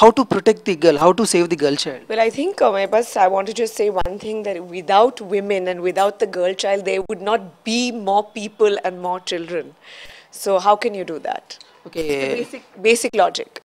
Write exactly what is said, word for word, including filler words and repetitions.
how to protect the girl, how to save the girl child? Well, I think, uh, my boss, I want to just say one thing, that without women and without the girl child, there would not be more people and more children. So how can you do that? It's the Okay, basic, basic logic.